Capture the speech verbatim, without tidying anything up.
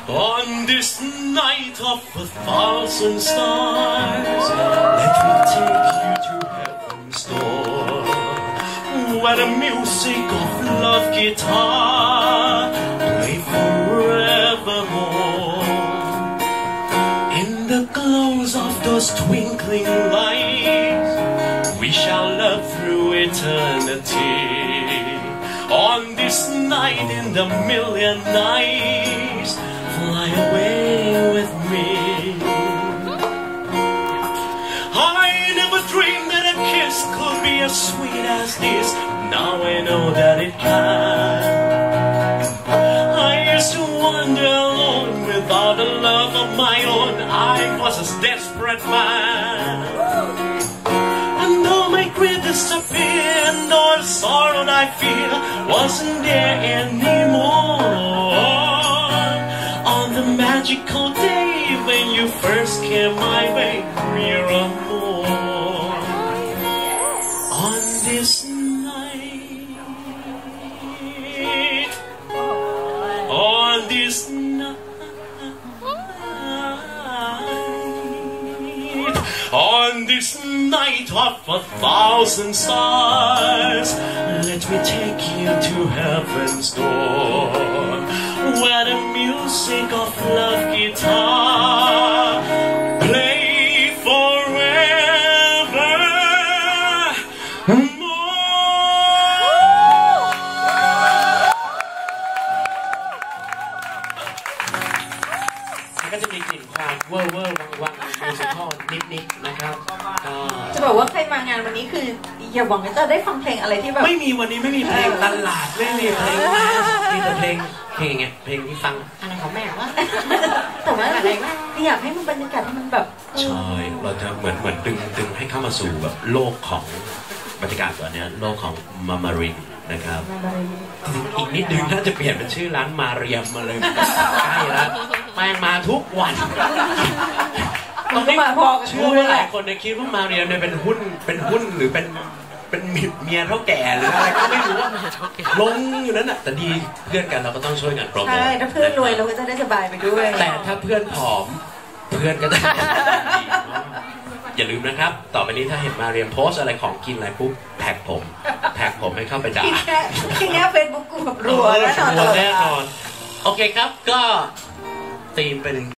On this night of a thousand stars, let me take you to heaven's door, where the music of love guitar play forevermore. In the glows of those twinkling lights, we shall love through eternity. On this night in the million nights, fly away with me. I never dreamed that a kiss could be as sweet as this. Now I know that it can. I used to wander alone without a love of my own. I was a desperate man. And though my grief disappeared, and all the sorrow I feel wasn't there anymore. On the magical day when you first came my way, Miramore. On this night, on this night, on this night of a thousand stars, let me take you to heaven's door, where the music of love guitar play forever more. ก็จะมีกลิ่นความเวอร์เวอร์วังๆมิวสิคอลนิดๆนะครับจะบอกว่าใครมางานวันนี้คืออย่าหวังว่าจะได้ฟังเพลงอะไรที่แบบไม่มีวันนี้ไม่มีเพลงตลาดไม่มีเพลงมีแต่เพลงเพลงไงเพลงที่ฟังอะไรของแม่วะแต่ว่าอยากให้มันบรรยากาศมันแบบใช่เราจะเหมือนเหมือนดึงดึงให้เข้ามาสู่แบบโลกของบรรยากาศตัวนี้โลกของมามารินนะครับอีกนิดนึงน่าจะเปลี่ยนเป็นชื่อร้านมาเรียมมาเลยใช่แล้วแม่งมาทุกวันตอนนี้เชื่อว่าหลายคนในคิดว่ามาเรียมเนี่ยเป็นหุ้นเป็นหุ้นหรือเป็นเป็นเมียเท่าแก่หรืออะไรก็ไม่รู้ลงอยู่นั้นอ่ะแต่ดีเพื่อนกันเราก็ต้องช่วยกันโปรโมทใช่ถ้าเพื่อนรวยเราก็จะได้สบายไปด้วยแต่ถ้าเพื่อนผอมเพื่อนก็จะอย่าลืมนะครับต่อไปนี้ถ้าเห็นมาเรียมโพสอะไรของกินอะไรปุ๊บแท็กผมแท็กผมให้เข้าไปด่าทีนี้เฟซบุ๊กกูแบบรัวแน่นอนแน่นอนโอเคครับก็ธีมเป็น